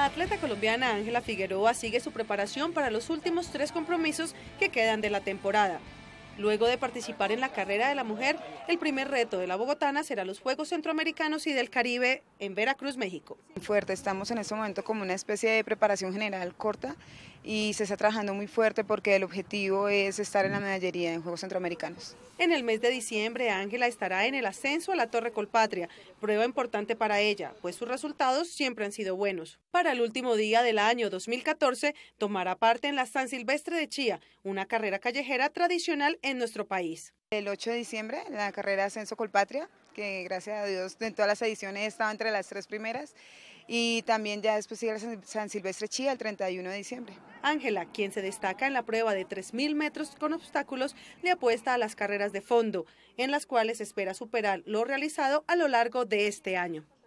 La atleta colombiana Ángela Figueroa sigue su preparación para los últimos 3 compromisos que quedan de la temporada. Luego de participar en la carrera de la mujer, el primer reto de la bogotana será los Juegos Centroamericanos y del Caribe en Veracruz, México. Fuerte, estamos en este momento como una especie de preparación general corta y se está trabajando muy fuerte porque el objetivo es estar en la medallería en Juegos Centroamericanos. En el mes de diciembre, Ángela estará en el ascenso a la Torre Colpatria, prueba importante para ella, pues sus resultados siempre han sido buenos. Para el último día del año 2014, tomará parte en la San Silvestre de Chía, una carrera callejera tradicional en nuestro país. El 8 de diciembre, la carrera Ascenso Colpatria, que gracias a Dios en todas las ediciones he estado entre las 3 primeras, y también ya después sigue la San Silvestre Chía el 31 de diciembre. Ángela, quien se destaca en la prueba de 3.000 metros con obstáculos, le apuesta a las carreras de fondo, en las cuales espera superar lo realizado a lo largo de este año.